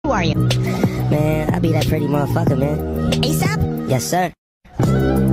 Who are you? Man, I be that pretty motherfucker, man. ASAP? Yes, sir.